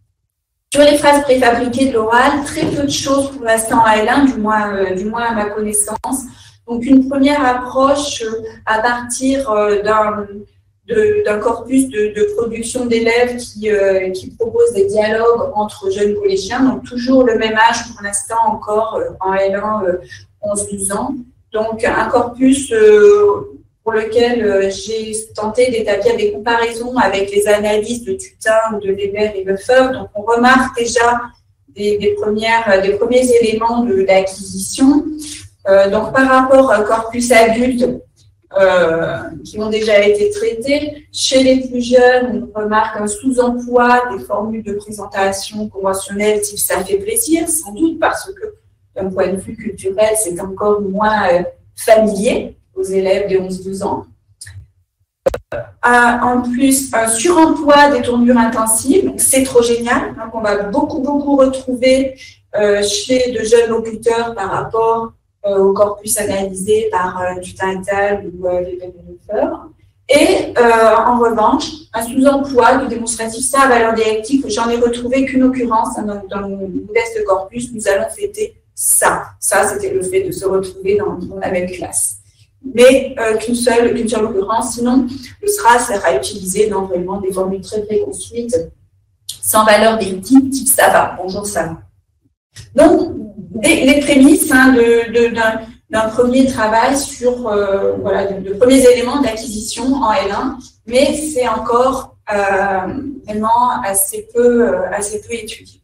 Sur les phrases préfabriquées de l'oral, très peu de choses pour l'instant en L un, du moins, euh, du moins à ma connaissance. Donc, une première approche euh, à partir euh, d'un, de, d'un corpus de, de production d'élèves qui, euh, qui propose des dialogues entre jeunes collégiens, donc toujours le même âge pour l'instant encore euh, en L un, euh, onze douze ans. Donc, un corpus euh, pour lequel euh, j'ai tenté d'établir des comparaisons avec les analyses de Tutin, de Weber et Lefebvre. Donc, on remarque déjà des, des, premières, des premiers éléments de l'acquisition. Euh, donc, par rapport au corpus adulte, euh, qui ont déjà été traités, chez les plus jeunes, on remarque un sous-emploi des formules de présentation conventionnelles type « ça fait plaisir », sans doute parce que, d'un point de vue culturel, c'est encore moins euh, familier aux élèves de onze douze ans. Euh, en plus, un suremploi des tournures intensives, donc c'est trop génial, hein, qu'on va beaucoup, beaucoup retrouver euh, chez de jeunes locuteurs par rapport euh, au corpus analysé par euh, Tutin et al. Ou euh, Lefebvre. Et euh, en revanche, un sous-emploi du démonstratif ça à valeur dialectique, j'en ai retrouvé qu'une occurrence hein, dans, dans le modeste corpus, nous allons fêter ça. Ça, c'était le fait de se retrouver dans, dans la même classe. Mais euh, qu'une seule, qu'une seule occurrence, sinon le S R A sera utilisé dans vraiment des formules très préconstruites, sans valeur des types, type ça va, bonjour ça va. Donc, des, les prémices hein, de, de, d'un, d'un premier travail sur euh, voilà, de, de premiers éléments d'acquisition en L un, mais c'est encore euh, vraiment assez peu, euh, assez peu étudié.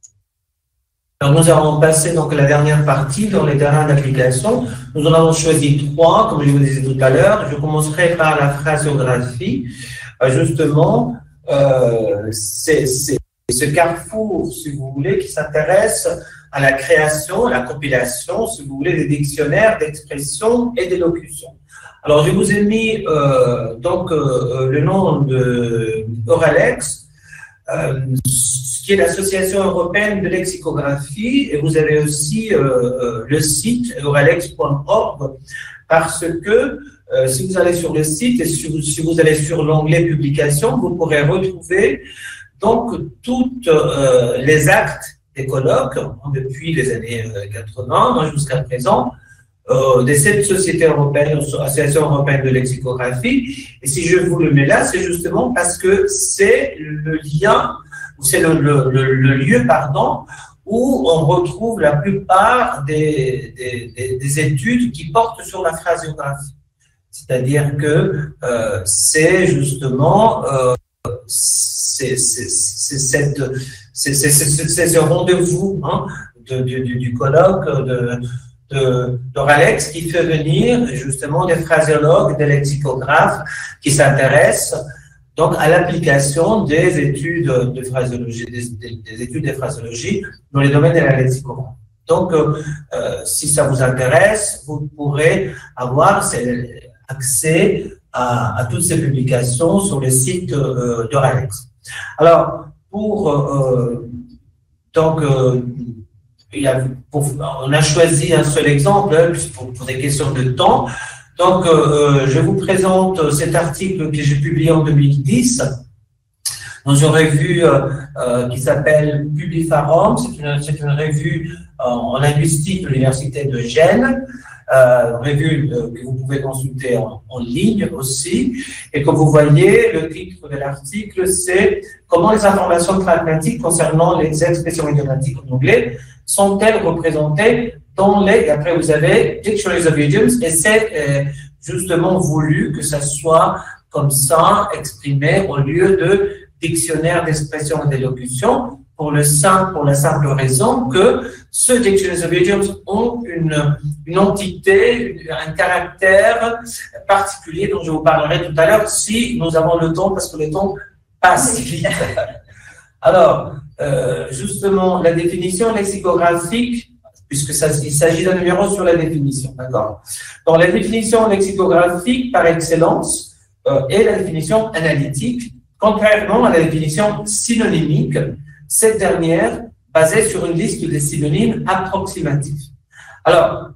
Alors, nous allons passer donc la dernière partie dans les terrains d'application. Nous en avons choisi trois, comme je vous disais tout à l'heure. Je commencerai par la phraséographie. Euh, justement, euh, c'est, c'est ce carrefour, si vous voulez, qui s'intéresse à la création, à la compilation, si vous voulez, des dictionnaires d'expression et d'élocution. Alors, je vous ai mis euh, donc euh, le nom de Euralex, euh, qui est l'Association européenne de lexicographie, et vous avez aussi euh, euh, le site euralex point org, parce que euh, si vous allez sur le site et si vous, si vous allez sur l'onglet publication, vous pourrez retrouver donc toutes euh, les actes des colloques depuis les années quatre-vingts jusqu'à présent euh, des sept sociétés européennes, Association européenne de lexicographie. Et si je vous le mets là, c'est justement parce que c'est le lien, c'est le, le, le, le lieu, pardon, où on retrouve la plupart des, des, des, des études qui portent sur la phraséographie. C'est-à-dire que euh, c'est justement euh, c'est cette c'est ce rendez-vous hein, de, du, du colloque de, de, de Alex qui fait venir justement des phraséologues, des lexicographes qui s'intéressent donc à l'application des études de phraséologie, des, des, des études de phraséologie dans les domaines de la lexicographie. Donc, euh, si ça vous intéresse, vous pourrez avoir accès à, à toutes ces publications sur le site euh, de Alex. Alors, pour euh, donc euh, il y a, pour, on a choisi un seul exemple hein, pour, pour des questions de temps. Donc, euh, je vous présente cet article que j'ai publié en deux mille dix dans une revue euh, euh, qui s'appelle Publifarum. C'est une, une revue euh, en linguistique de l'Université de Gênes, euh, revue euh, que vous pouvez consulter en, en ligne aussi. Et comme vous voyez, le titre de l'article, c'est « Comment les informations pragmatiques concernant les expressions idiomatiques en anglais sont-elles représentées dans les… » Et après, vous avez « Dictionaries of Idioms » et c'est euh, justement voulu que ça soit comme ça exprimé au lieu de dictionnaire d'expression et d'élocution pour, le simple, pour la simple raison que ce Dictionaries of Idioms ont une, une entité, un caractère particulier dont je vous parlerai tout à l'heure si nous avons le temps, parce que le temps passe vite. Alors, euh, justement, la définition lexicographique, puisque ça, il s'agit d'un numéro sur la définition, d'accord? Donc, la définition lexicographique par excellence euh, est la définition analytique, contrairement à la définition synonymique, cette dernière basée sur une liste de synonymes approximatifs. Alors,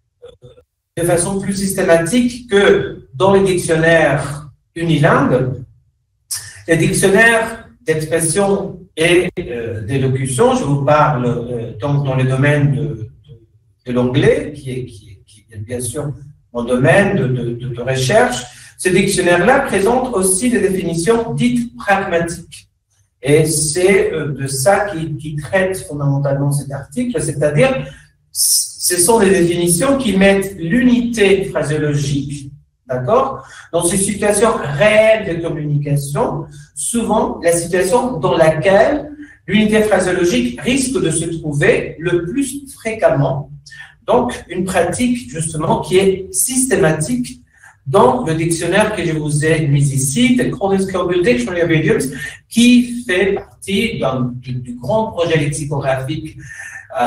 de façon plus systématique que dans les dictionnaires unilingues, les dictionnaires d'expression et euh, d'élocution, je vous parle euh, donc dans le domaine de, de, de l'anglais, qui est, qui, est, qui est bien sûr mon domaine de, de, de, de recherche. Ces dictionnaires-là présentent aussi des définitions dites pragmatiques. Et c'est de ça qui, qui traite fondamentalement cet article, c'est-à-dire ce sont des définitions qui mettent l'unité phraséologique, d'accord, dans ces situations réelles de communication, souvent la situation dans laquelle l'unité phraséologique risque de se trouver le plus fréquemment. Donc, une pratique justement qui est systématique dans le dictionnaire que je vous ai mis ici, The Collins-Cowell Dictionary of Idioms, qui fait partie du, du grand projet lexicographique euh,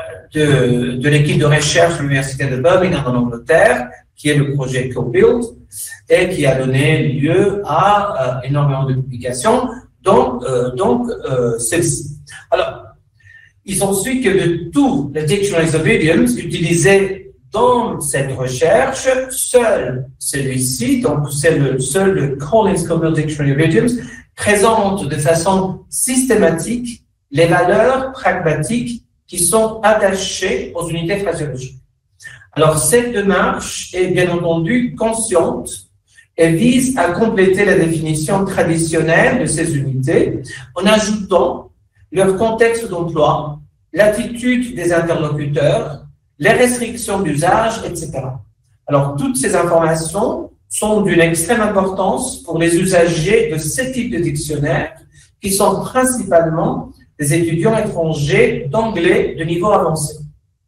de, de l'équipe de recherche de l'Université de Birmingham en Angleterre, qui est le projet CoBuild, et qui a donné lieu à euh, énormément de publications, donc, euh, donc euh, celle-ci. Alors, il s'ensuit que de tous les Dictionaries of Idioms utilisés dans cette recherche, seul celui-ci, donc c'est le seul le Collins-Cowell Dictionary of Idioms, présente de façon systématique les valeurs pragmatiques qui sont attachées aux unités phraséologiques. Alors, cette démarche est bien entendu consciente et vise à compléter la définition traditionnelle de ces unités en ajoutant leur contexte d'emploi, l'attitude des interlocuteurs, les restrictions d'usage, et cetera. Alors, toutes ces informations sont d'une extrême importance pour les usagers de ce type de dictionnaire, qui sont principalement des étudiants étrangers d'anglais de niveau avancé.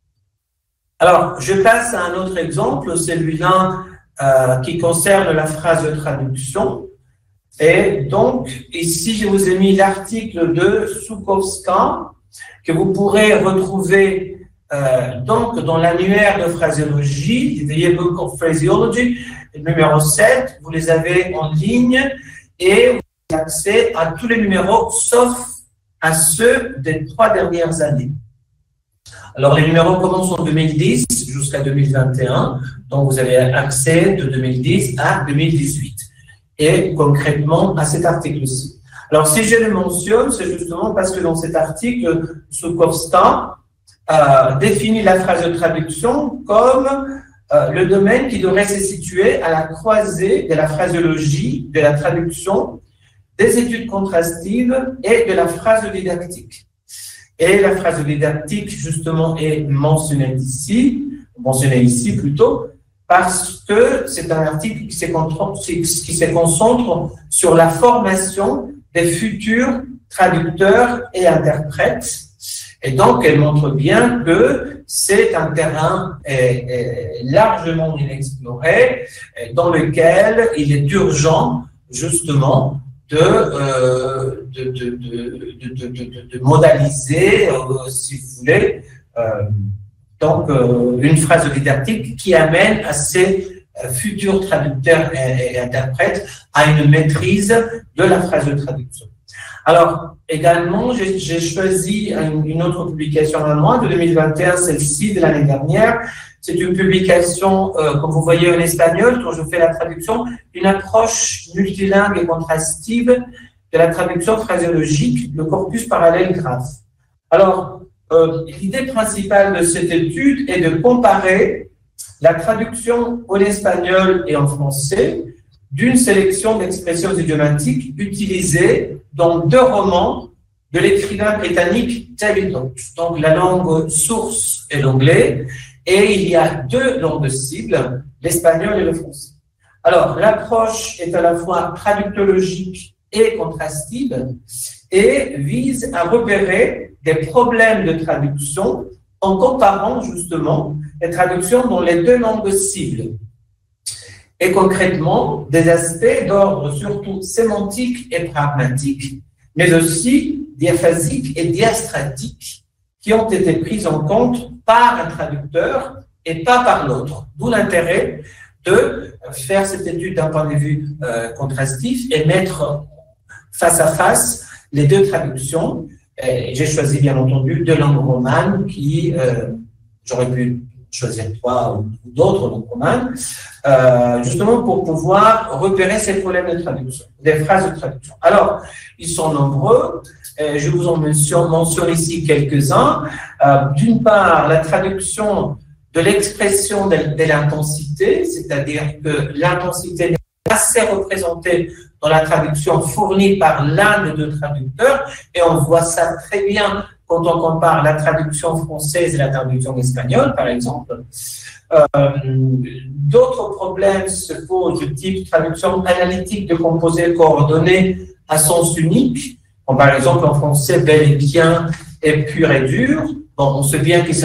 Alors, je passe à un autre exemple, celui-là euh, qui concerne la phrase de traduction. Et donc, ici, je vous ai mis l'article de Soukowska, que vous pourrez retrouver Euh, donc, dans l'annuaire de phraséologie, The Yearbook of Phraseology, numéro sept, vous les avez en ligne et vous avez accès à tous les numéros, sauf à ceux des trois dernières années. Alors, les numéros commencent en deux mille dix jusqu'à deux mille vingt et un, donc vous avez accès de deux mille dix à deux mille dix-huit, et concrètement à cet article-ci. Alors, si je le mentionne, c'est justement parce que dans cet article, Soukowska Euh, définit la phrase de traduction comme euh, le domaine qui devrait se situer à la croisée de la phraséologie, de la traduction, des études contrastives et de la phrase didactique. Et la phrase didactique, justement, est mentionnée ici, mentionnée ici plutôt, parce que c'est un article qui se concentre sur la formation des futurs traducteurs et interprètes. Et donc, elle montre bien que c'est un terrain est, est largement inexploré, dans lequel il est urgent, justement, de, euh, de, de, de, de, de, de, de modaliser, euh, si vous voulez, euh, donc euh, une phrase didactique qui amène à ces euh, futurs traducteurs et, et interprètes à une maîtrise de la phrase de traduction. Alors, également, j'ai choisi une, une autre publication à moi de deux mille vingt et un, celle-ci de l'année dernière. C'est une publication, euh, comme vous voyez, en espagnol, dont je fais la traduction, une approche multilingue et contrastive de la traduction phraséologique, le corpus parallèle graphe. Alors, euh, l'idée principale de cette étude est de comparer la traduction en espagnol et en français d'une sélection d'expressions idiomatiques utilisées dans deux romans de l'écrivain britannique David Hodge. Donc, la langue source est l'anglais, et il y a deux langues cibles, l'espagnol et le français. Alors, l'approche est à la fois traductologique et contrastive et vise à repérer des problèmes de traduction en comparant justement les traductions dans les deux langues cibles. Et concrètement, des aspects d'ordre surtout sémantique et pragmatique, mais aussi diaphasique et diastratique, qui ont été pris en compte par un traducteur et pas par l'autre. D'où l'intérêt de faire cette étude d'un point de vue euh, contrastif et mettre face à face les deux traductions. J'ai choisi, bien entendu, deux langues romanes qui, euh, j'aurais pu choisir trois ou d'autres langues romanes, euh, justement pour pouvoir repérer ces problèmes de traduction, des phrases de traduction. Alors, ils sont nombreux. Je vous en mentionne, mentionne ici quelques-uns. Euh, D'une part, la traduction de l'expression de, de l'intensité, c'est-à-dire que l'intensité n'est pas assez représentée dans la traduction fournie par l'un des deux traducteurs, et on voit ça très bien quand on compare la traduction française et la traduction espagnole, par exemple. Euh, D'autres problèmes se posent du type traduction analytique de composés coordonnés à sens unique. Bon, par exemple, en français, bel et bien est pur et dur. Bon, on sait bien qu'il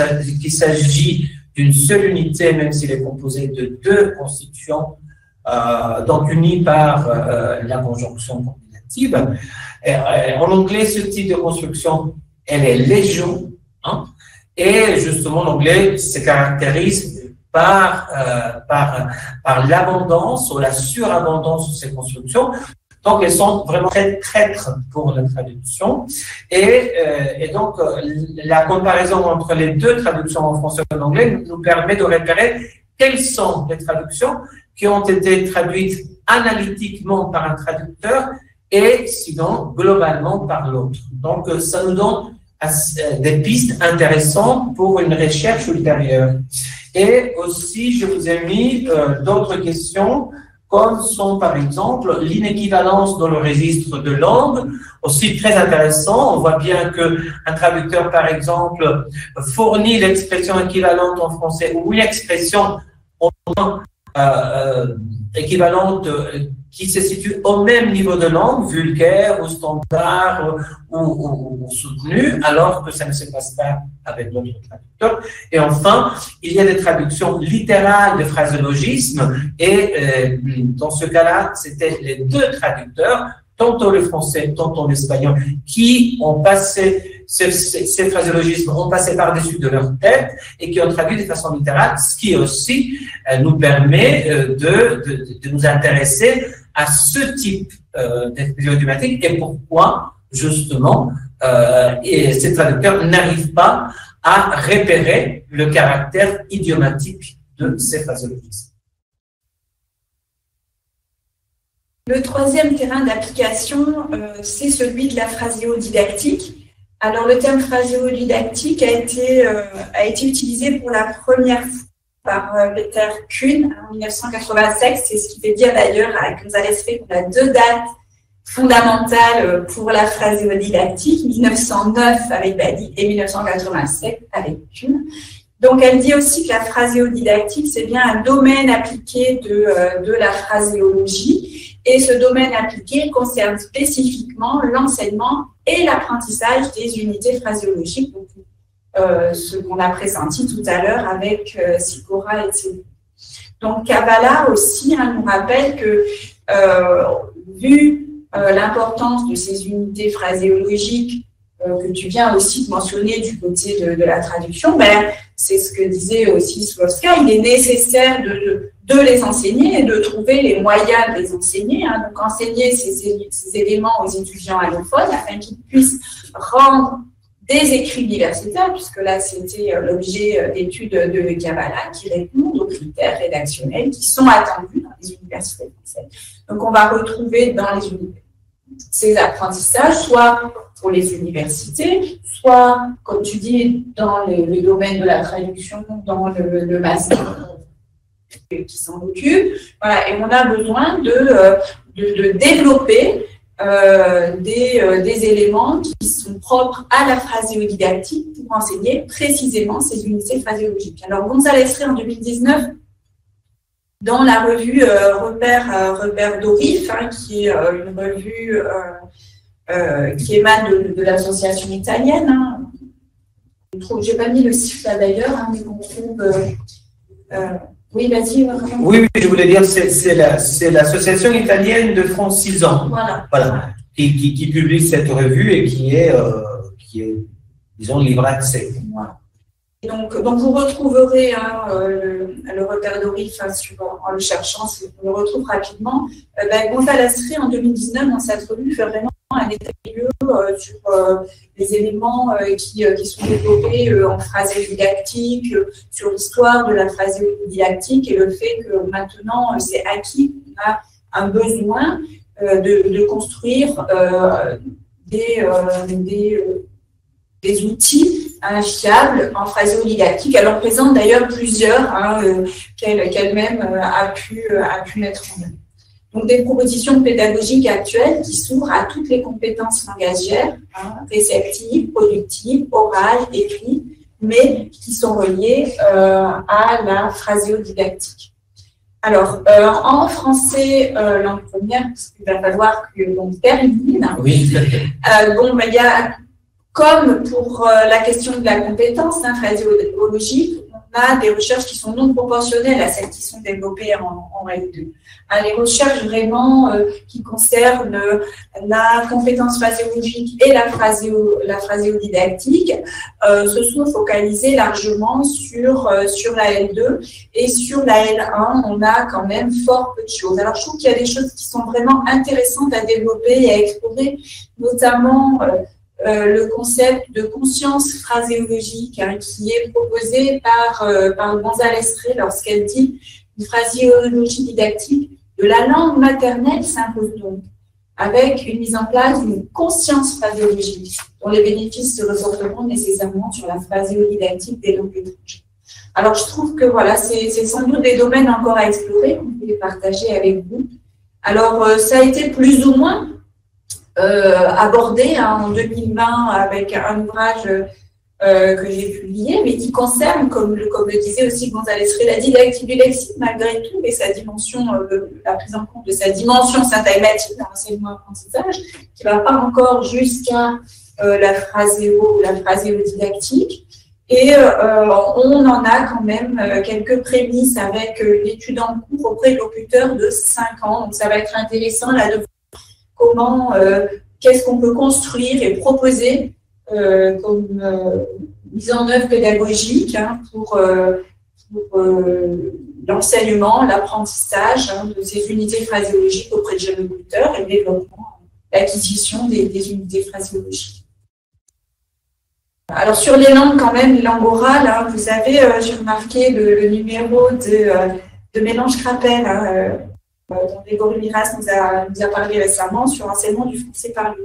s'agit d'une seule unité, même s'il est composé de deux constituants, euh, donc unis par euh, la conjonction combinative. Et, euh, en anglais, ce type de construction, elle est légion, hein, et justement, l'anglais se caractérise par, euh, par, par l'abondance ou la surabondance de ces constructions. Donc, elles sont vraiment très traîtres pour la traduction. Et, euh, et donc, la comparaison entre les deux traductions en français et en anglais nous permet de repérer quelles sont les traductions qui ont été traduites analytiquement par un traducteur et sinon globalement par l'autre. Donc, ça nous donne des pistes intéressantes pour une recherche ultérieure. Et aussi, je vous ai mis euh, d'autres questions comme sont par exemple l'inéquivalence dans le registre de langue, aussi très intéressant. On voit bien qu'un traducteur, par exemple, fournit l'expression équivalente en français ou une expression au moins euh, équivalente euh, qui se situe au même niveau de langue, vulgaire ou standard ou, ou, ou soutenu, alors que ça ne se passe pas avec d'autres traducteurs. Et enfin, il y a des traductions littérales de phraséologisme, et euh, dans ce cas-là, c'était les deux traducteurs, tantôt le français, tantôt l'espagnol, qui ont passé, ces, ces, ces phraséologismes ont passé par-dessus de leur tête et qui ont traduit de façon littérale, ce qui aussi euh, nous permet euh, de, de, de nous intéresser à ce type euh, d'expression idiomatique et pourquoi, justement, euh, et ces traducteurs n'arrivent pas à repérer le caractère idiomatique de ces phraséologismes. Le troisième terrain d'application, euh, c'est celui de la phraséodidactique. Alors, le terme phraséodidactique a été, euh, a été utilisé pour la première fois par euh, Peter Kuhn en mille neuf cent quatre-vingt-seize. C'est ce qui fait dire d'ailleurs à González Rey qu'on a deux dates fondamentale pour la phraséodidactique, mille neuf cent neuf avec Badi et mille neuf cent quatre-vingt-sept avec Kuhn. Donc, elle dit aussi que la phraséodidactique, c'est bien un domaine appliqué de, euh, de la phraséologie. Et ce domaine appliqué concerne spécifiquement l'enseignement et l'apprentissage des unités phraséologiques, donc, euh, ce qu'on a pressenti tout à l'heure avec euh, Sikora et cetera. Donc, Kabbalah aussi hein, nous rappelle que, euh, vu euh, l'importance de ces unités phraséologiques euh, que tu viens aussi de mentionner du côté de, de la traduction, ben, c'est ce que disait aussi Slowska, il est nécessaire de, de, de les enseigner et de trouver les moyens de les enseigner. Hein. Donc, enseigner ces, ces éléments aux étudiants allophones afin qu'ils puissent rendre des écrits universitaires, puisque là, c'était l'objet d'études de Kabbalah qui répondent aux critères rédactionnels qui sont attendus dans les universités françaises. Donc, on va retrouver dans les universités ces apprentissages, soit pour les universités, soit, comme tu dis, dans le, le domaine de la traduction, dans le, le master qui s'en occupe. Voilà, et on a besoin de, de, de développer euh, des, euh, des éléments qui sont propres à la phraséodidactique pour enseigner précisément ces unités phraséologiques. Alors, González Rey, en deux mille dix-neuf, dans la revue euh, Repère, euh, Repère d'Orif, hein, qui est euh, une revue euh, euh, qui émane de, de l'association italienne. Hein. Je n'ai pas mis le site là d'ailleurs, hein, mais on trouve. Euh, euh, oui, vas-y. Oui, oui, je voulais dire, c'est l'association la, italienne de francisants. Voilà. Voilà. Qui, qui, qui publie cette revue et qui est, euh, qui est disons, libre accès. Voilà. Donc, donc, vous retrouverez hein, le, le repère d'Orif hein, en le cherchant, on le retrouve rapidement. Euh, ben, González Rey, en deux mille dix-neuf, dans cette revue, fait vraiment un état des lieux euh, sur euh, les éléments euh, qui, euh, qui sont développés euh, en phraséodidactique, euh, sur l'histoire de la phraséodidactique et le fait que maintenant, euh, c'est acquis, on a un besoin euh, de, de construire euh, des, euh, des euh, des outils hein, fiables en phraséodidactique. Elle en présente d'ailleurs plusieurs hein, euh, qu'elle-même euh, a, pu, euh, a pu mettre en œuvre. Donc, des propositions pédagogiques actuelles qui s'ouvrent à toutes les compétences langagières, hein, réceptives, productives, orales, écrites, mais qui sont reliées euh, à la phraséodidactique. Alors, euh, en français, euh, langue première, il va falloir qu'on termine. Oui. Euh, bon, ben, il y a Comme pour euh, la question de la compétence hein, phraséologique, on a des recherches qui sont non proportionnelles à celles qui sont développées en, en L deux. Hein, les recherches vraiment euh, qui concernent euh, la compétence phraséologique et la, phraséo, la phraséodidactique euh, se sont focalisées largement sur, euh, sur la L deux et sur la L un, on a quand même fort peu de choses. Alors, je trouve qu'il y a des choses qui sont vraiment intéressantes à développer et à explorer, notamment euh, Euh, le concept de conscience phraséologique hein, qui est proposé par, euh, par González Rey lorsqu'elle dit une phraséologie didactique de la langue maternelle s'impose donc, avec une mise en place d'une conscience phraséologique dont les bénéfices se ressortiront nécessairement sur la phraséodidactique des langues étrangères. Alors, je trouve que voilà, c'est sans doute des domaines encore à explorer, qu'on peut partager avec vous. Alors, euh, ça a été plus ou moins Euh, abordé hein, en deux mille vingt avec un ouvrage euh, que j'ai publié, mais qui concerne, comme le, comme le disait aussi González Rey, la didactique du lexique malgré tout et sa dimension, euh, la prise en compte de sa dimension syntagmatique dans l'enseignement-apprentissage, qui ne va pas encore jusqu'à euh, la phraséo, la phraséodidactique. Et euh, on en a quand même euh, quelques prémices avec euh, l'étude en cours auprès de locuteurs de cinq ans. Donc, ça va être intéressant là de comment, euh, qu'est-ce qu'on peut construire et proposer euh, comme euh, mise en œuvre pédagogique hein, pour, euh, pour euh, l'enseignement, l'apprentissage hein, de ces unités phraséologiques auprès de jeunes locuteurs et le développement, l'acquisition des, des unités phraséologiques. Alors, sur les langues, quand même, les langues orales, hein, vous avez, euh, j'ai remarqué le, le numéro de, euh, de Mélange Crapel, hein, euh, dont Grégory Miras nous a, nous a parlé récemment sur l'enseignement du français parlé.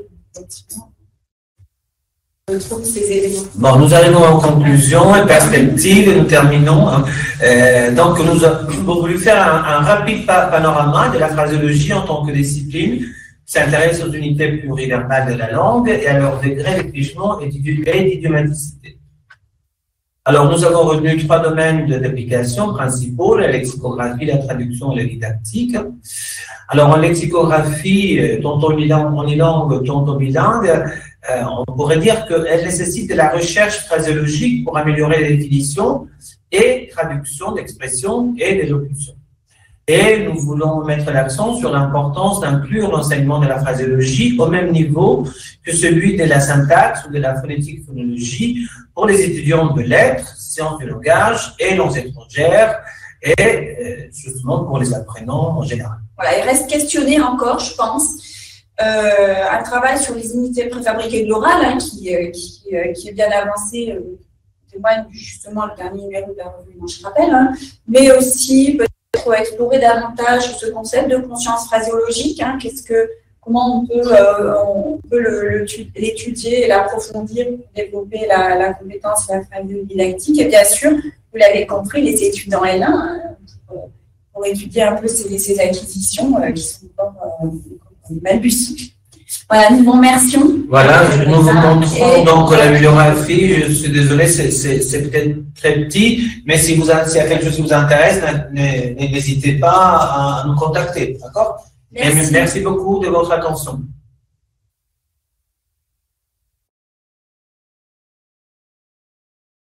Je trouve ces éléments. Bon, nous arrivons en conclusion et perspective et nous terminons. Hein. Euh, donc, nous avons voulu faire un, un rapide panorama de la phraséologie en tant que discipline s'intéresse aux unités pluriverbales de la langue et à leur degré d'écligement et d'idiomaticité. Alors, nous avons retenu trois domaines d'application principaux, la lexicographie, la traduction et la didactique. Alors, en lexicographie, tantôt unilangue, tantôt bilingue, euh, on pourrait dire qu'elle nécessite de la recherche phraséologique pour améliorer les définitions et traduction d'expressions et d'élocution. Et nous voulons mettre l'accent sur l'importance d'inclure l'enseignement de la phraséologie au même niveau que celui de la syntaxe ou de la phonétique-phonologie pour les étudiants de lettres, sciences du langage et langues étrangères, et euh, justement pour les apprenants en général. Voilà, il reste questionner encore, je pense, euh, un travail sur les unités préfabriquées de l'oral, hein, qui, euh, qui, euh, qui est bien avancé, euh, témoigne justement le dernier numéro de la revue, je rappelle, hein, mais aussi peut-être explorer davantage ce concept de conscience phraséologique, hein, qu'est-ce que, comment on peut, euh, on peut l'étudier et l'approfondir pour développer la, la compétence, la phraséologie didactique. Et bien sûr, vous l'avez compris, les études en L un, hein, pour, pour étudier un peu ces, ces acquisitions euh, qui sont encore euh, balbutiées. Voilà, nous vous remercions. Voilà, nous vous montrons donc la bibliographie. Je suis désolé, c'est peut-être très petit, mais si vous s'il y a quelque chose qui vous intéresse, n'hésitez pas à nous contacter, d'accord? Merci. Merci beaucoup de votre attention.